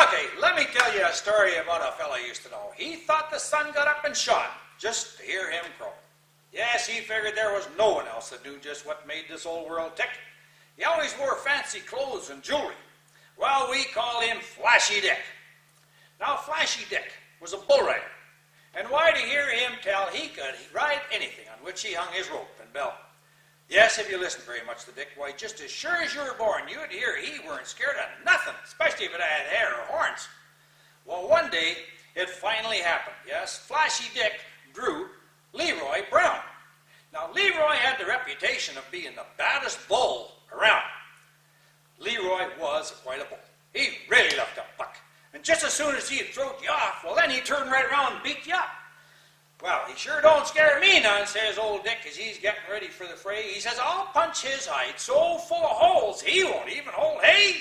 Okay, let me tell you a story about a fellow I used to know. He thought the sun got up and shone just to hear him crow. Yes, he figured there was no one else that knew just what made this old world tick. He always wore fancy clothes and jewelry. Well, we call him Flashy Dick. Now, Flashy Dick was a bull rider. And why, to hear him tell he could ride anything on which he hung his rope and belt. Yes, if you listen very much to Dick, why, just as sure as you were born, you'd hear he weren't scared of nothing, especially if it had hair or horns. Well, one day, it finally happened. Yes, Flashy Dick drew Leroy Brown. Now, Leroy had the reputation of being the baddest bull around. Leroy was quite a bull. He really loved to buck. And just as soon as he'd throw you off, well, then he'd turn right around and beat you up. Well, he sure don't scare me none, says old Dick, as he's getting ready for the fray. He says, I'll punch his hide so full of holes he won't even hold hay.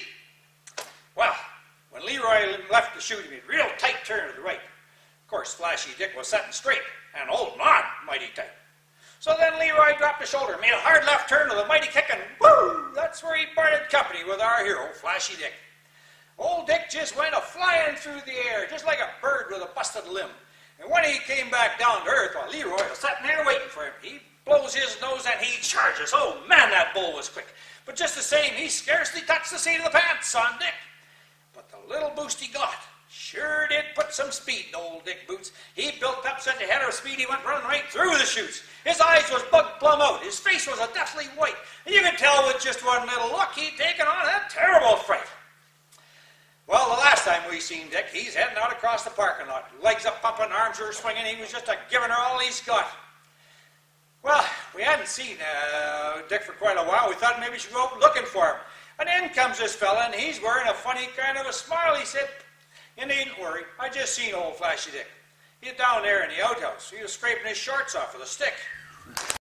Well, when Leroy left to shoot him, he real tight turn to the right. Of course, Flashy Dick was sitting straight and holding on mighty tight. So then Leroy dropped his shoulder, made a hard left turn with a mighty kick, and whoo! That's where he parted company with our hero, Flashy Dick. Old Dick just went a-flying through the air, just like a bird with a busted limb. And when he came back down to earth, well, Leroy was sitting there waiting for him. He blows his nose and he charges. Oh, man, that bull was quick. But just the same, he scarcely touched the seat of the pants on Dick. But the little boost he got sure did put some speed in old Dick Boots. He built up such a head of speed he went running right through the chutes. His eyes was bugged plumb out. His face was a deathly white. And you could tell with just one little look he'd taken on a terrible fright. Well, the last time we seen Dick, he's heading out across the parking lot. Legs up pumping, arms were swinging. He was just giving her all he's got. Well, we hadn't seen Dick for quite a while. We thought maybe we should go out looking for him. And in comes this fella, and he's wearing a funny kind of a smile. He said, you needn't worry. I just seen old Flashy Dick. He's down there in the outhouse. He was scraping his shorts off with a stick.